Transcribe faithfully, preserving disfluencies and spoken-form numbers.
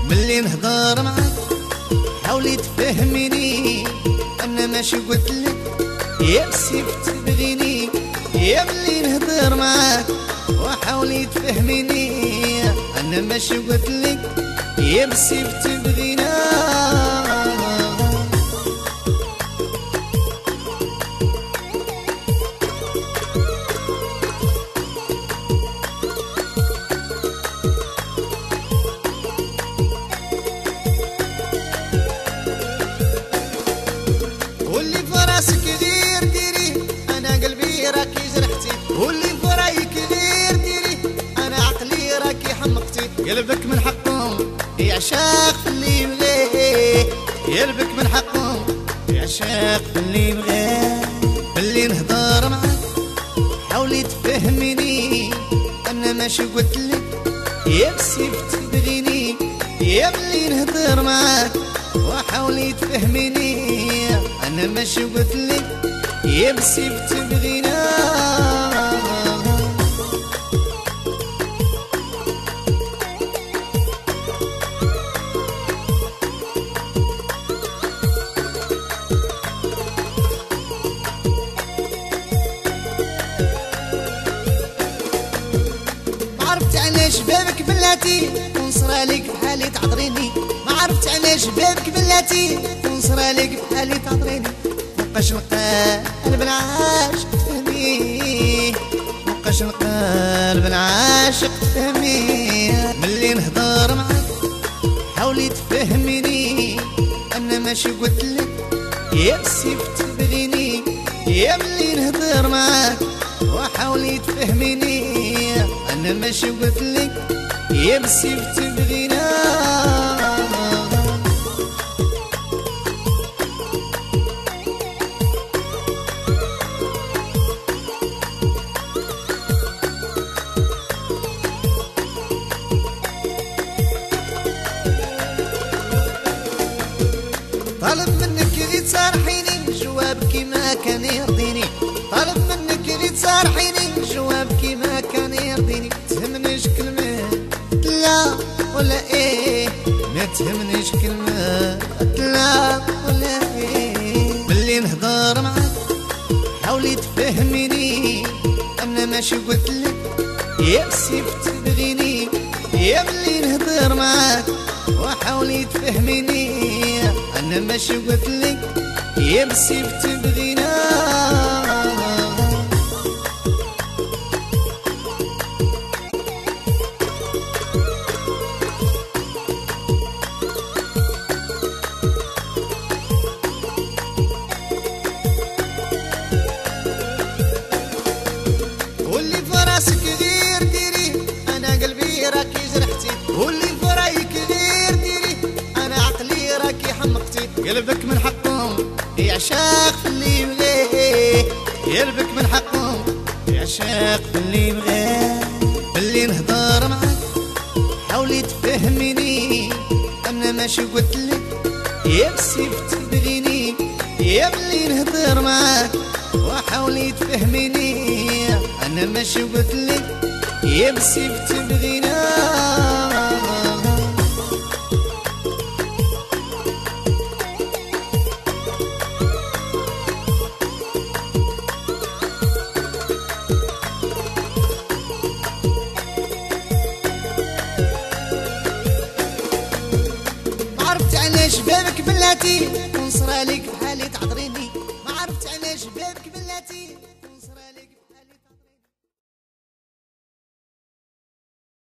ملي نهضر معاك حاولي تفهميني، انا ماشي قلتلك يا بسيف تبغيني. يا ملي نهضر معاك وحاولي تفهميني، انا ماشي قلتلك يا بسيف تبغينا. واللي فراسك دير ديري، انا قلبي راكي جرحتي. واللي فرايك دير ديري، انا عقلي راكي حمقتي. قلبك من حقهم يعشاق في اللي يبغيه، قلبك من حقهم يعشاق في اللي يبغيه. اللي نهضر معاك حاولي تفهميني، انا ماشي قلتلك يا بسيف تبغيني. يا ملي نهضر معاك وحاولي تفهميني، انا ماشي قلتلك يا بسيف تبغينا. ما عرفت علاش بابك بلاتي ونصرالك بحالي تعذريني. ما عرفت علاش بابك بلاتي ونصرالك بحالي تعذريني. مبقاش القلب العاشق تفهميه، مبقاش القلب العاشق تفهميه. ملي نهضر معاك حاولي تفهميني، انا ماشي قلتلك يا بسيف تبغيني. يا ملي نهضر معاك وحاولي تفهميني، انا ماشي قلتلك يا بسيف تبغينا. طالب منك اللي تصارحيني جوابك ما كان يرضيني. طالب منك اللي تصارحيني جوابك ما كان يرضيني. تهمنيش كلمة لا ولا ايه، ما تهمنيش كلمة لا ولا ايه. ملي نهضر معاك حاولي تفهميني، انا ماشي قلتلك يا بسيف تبغيني. يا ملي نهضر معاك وحاولي تفهميني، انا ماشي قلتلك يا بسيف تبغينا. واللي فراسك دير ديري، انا قلبي راكي جرحتي. واللي فرايك دير ديري، انا عقلي راكي حمقتي. قلبك من حقهم يعشاق في اللي يبغيه، قلبك من حقهم يعشاق في اللي يبغيه. اللي نهضر معاك حاولي تفهميني، انا ماشي قلتلك يا بسيف تبغيني. يا ملي نهضر معاك وحاولي تفهميني، انا ماشي قلتلك يا بسيف تبغينا. ما عرفت علاش بابك بلاتي ونصرالك بحالي تعذريني. ما عرفت علاش بابك بلاتي